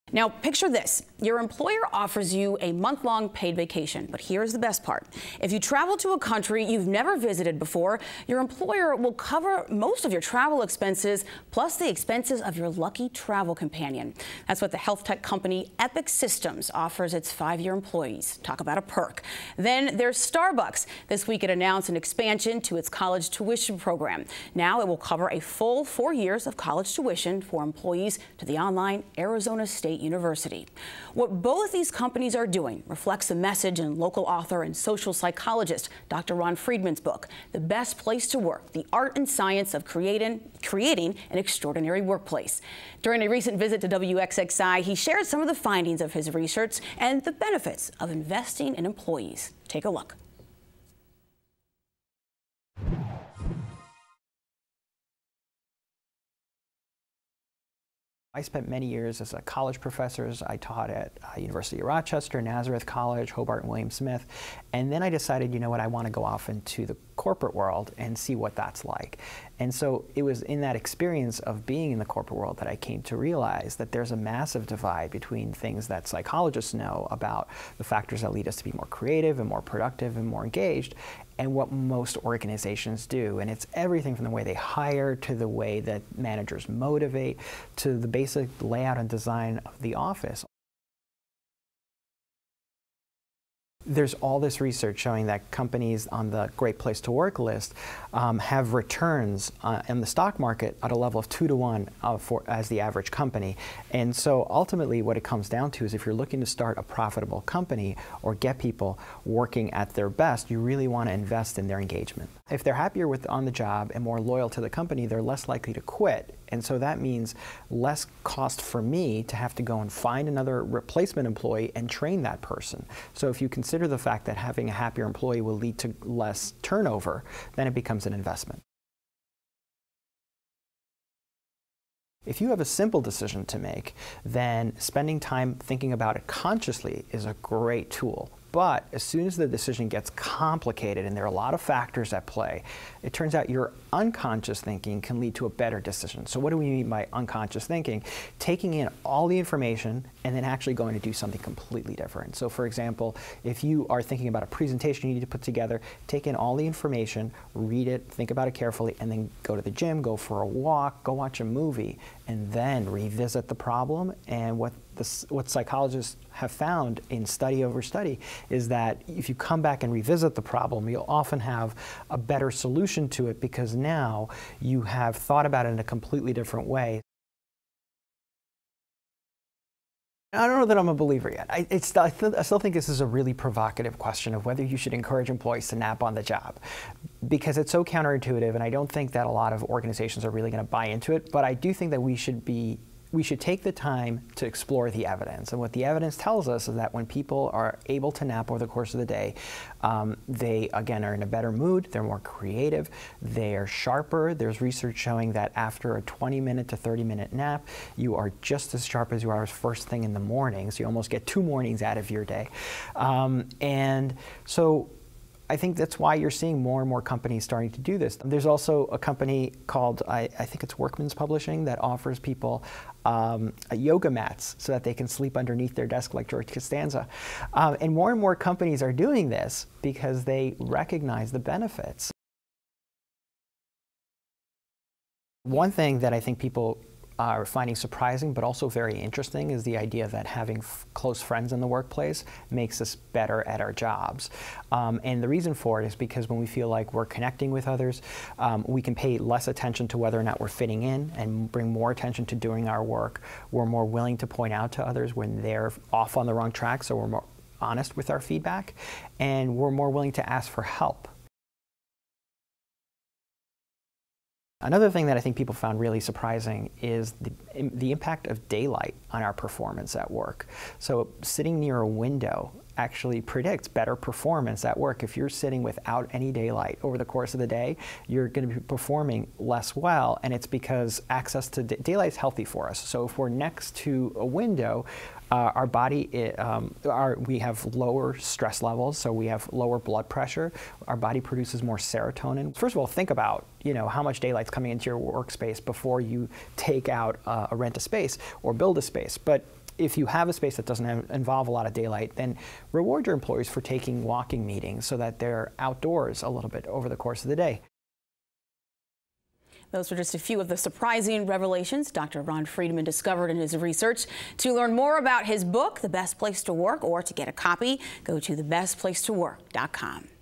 Now, picture this. Your employer offers you a month-long paid vacation, but here's the best part. If you travel to a country you've never visited before, your employer will cover most of your travel expenses, plus the expenses of your lucky travel companion. That's what the health tech company Epic Systems offers its 5-year employees. Talk about a perk. Then there's Starbucks. This week it announced an expansion to its college tuition program. Now it will cover a full 4 years of college tuition for employees to the online Arizona State University. What both these companies are doing reflects the message in local author and social psychologist Dr. Friedman's book, The Best Place to Work, The Art and Science of Creating an Extraordinary Workplace. During a recent visit to WXXI, he shared some of the findings of his research and the benefits of investing in employees. Take a look. I spent many years as a college professor. I taught at University of Rochester, Nazareth College, Hobart and William Smith. And then I decided, you know what, I want to go off into the corporate world and see what that's like. And so it was in that experience of being in the corporate world that I came to realize that there's a massive divide between things that psychologists know about the factors that lead us to be more creative and more productive and more engaged, and what most organizations do. And it's everything from the way they hire to the way that managers motivate to the basic layout and design of the office. There's all this research showing that companies on the Great Place to Work list have returns in the stock market at a level of 2 to 1 as the average company. And so ultimately what it comes down to is if you're looking to start a profitable company or get people working at their best, you really want to invest in their engagement. If they're happier on the job and more loyal to the company, they're less likely to quit. And so that means less cost for me to have to go and find another replacement employee and train that person. So if you consider the fact that having a happier employee will lead to less turnover, then it becomes an investment. If you have a simple decision to make, then spending time thinking about it consciously is a great tool. But as soon as the decision gets complicated and there are a lot of factors at play, it turns out your unconscious thinking can lead to a better decision. So what do we mean by unconscious thinking? Taking in all the information and then actually going to do something completely different. So for example, if you are thinking about a presentation you need to put together, take in all the information, read it, think about it carefully, and then go to the gym, go for a walk, go watch a movie, and then revisit the problem. And what psychologists have found in study over study is that if you come back and revisit the problem, you'll often have a better solution to it because now you have thought about it in a completely different way. I don't know that I'm a believer yet. I still think this is a really provocative question of whether you should encourage employees to nap on the job, because it's so counterintuitive, and I don't think that a lot of organizations are really going to buy into it. But I do think that we should take the time to explore the evidence. And what the evidence tells us is that when people are able to nap over the course of the day, they, again, are in a better mood, they're more creative, they are sharper. There's research showing that after a 20-minute to 30-minute nap, you are just as sharp as you are first thing in the morning. So you almost get 2 mornings out of your day. And so I think that's why you're seeing more and more companies starting to do this. There's also a company called, I think it's Workman's Publishing, that offers people yoga mats so that they can sleep underneath their desk like George Costanza. And more companies are doing this because they recognize the benefits. One thing that I think people are finding surprising but also very interesting is the idea that having close friends in the workplace makes us better at our jobs. And the reason for it is because when we feel like we're connecting with others, we can pay less attention to whether or not we're fitting in and bring more attention to doing our work. We're more willing to point out to others when they're off on the wrong track, so we're more honest with our feedback, and we're more willing to ask for help. Another thing that I think people found really surprising is the impact of daylight on our performance at work. So sitting near a window actually predicts better performance at work. If you're sitting without any daylight over the course of the day, you're going to be performing less well, and it's because access to daylight is healthy for us. So if we're next to a window, our body, we have lower stress levels, so we have lower blood pressure. Our body produces more serotonin. First of all, think about how much daylight's coming into your workspace before you take out rent a space or build a space. But if you have a space that doesn't involve a lot of daylight, then reward your employees for taking walking meetings so that they're outdoors a little bit over the course of the day. Those were just a few of the surprising revelations Dr. Ron Friedman discovered in his research. To learn more about his book, The Best Place to Work, or to get a copy, go to thebestplacetowork.com.